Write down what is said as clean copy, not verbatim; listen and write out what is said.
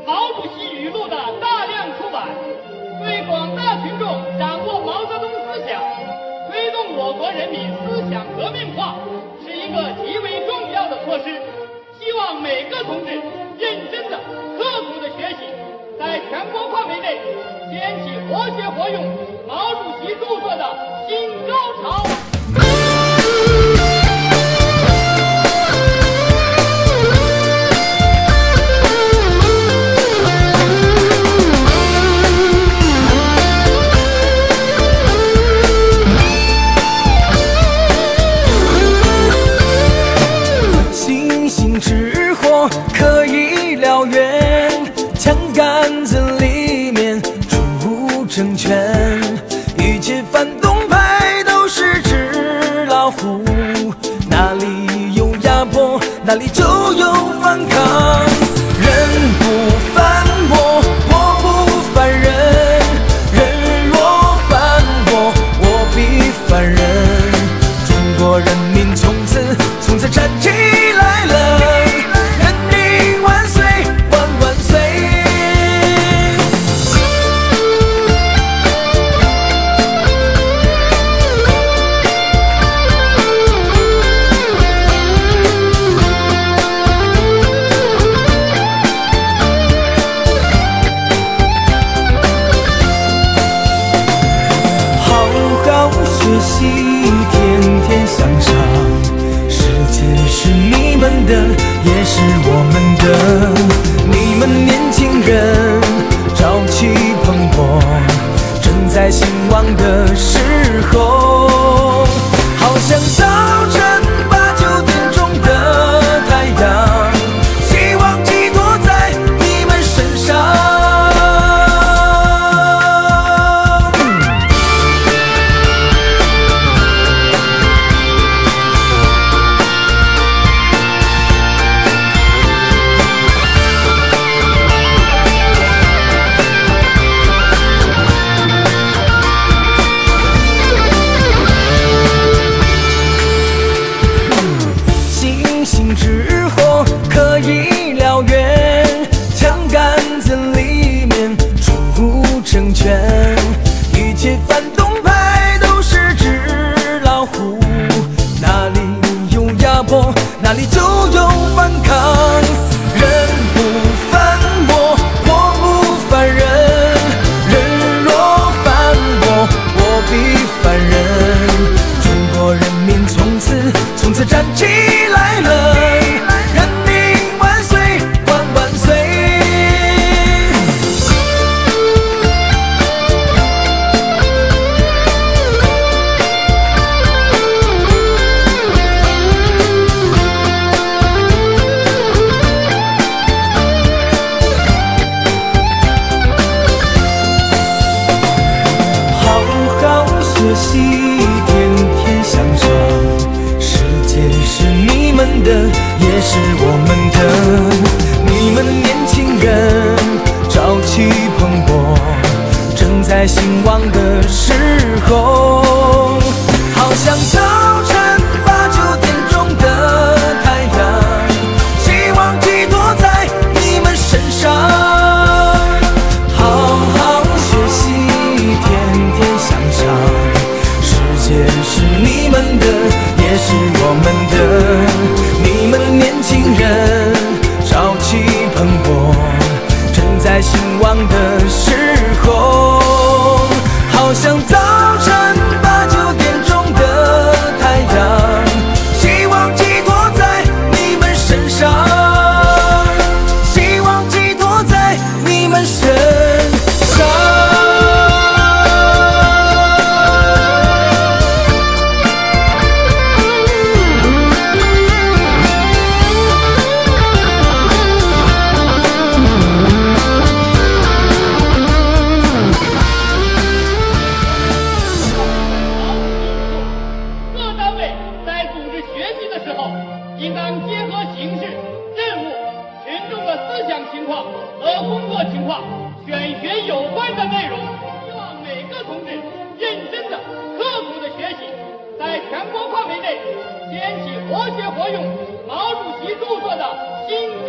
毛主席语录的大量出版，对广大群众掌握毛泽东思想，推动我国人民思想革命化，是一个极为重要的措施。希望每个同志认真的、刻苦的学习，在全国范围内掀起活学活用毛主席著作的新高潮。 星星之火可以燎原，枪杆子里面出政权，一切反动派都是纸老虎，哪里有压迫，哪里就有反抗。人不犯我，我不犯人，人若犯我，我必犯人。中国人民从此站起来了，人民万岁，万万岁！好好学习，天天向上。世界是你们的，也是我们的。你们年轻人朝气蓬勃，正在兴旺的时候，好像早晨8、9点钟的太阳，希望寄托在你们身上。星之火可以燎原，枪杆子里面出政权，一切反动派都是纸老虎，哪里有压迫，哪里就有反抗。人不犯我，我不犯人，人若犯我，我必犯人。中国人民从此站起来了，人民万岁，万万岁！好好学习，天天向上。世界是你们的，也是我们的。你们年轻人朝气蓬勃，正在兴旺的时候，好像早晨8、9点钟的太阳，希望寄托在你们身上。好好学习，天天向上。世界是你们的，也是我们的。你们年轻人朝气蓬勃，正在兴旺的时候，好像早晨8、9点钟的太阳，希望寄托在你们身上，希望寄托在你们身上。 应当结合形势、任务、群众的思想情况和工作情况，选学有关的内容。希望每个同志认真的、刻苦的学习，在全国范围内掀起活学活用毛主席著作的新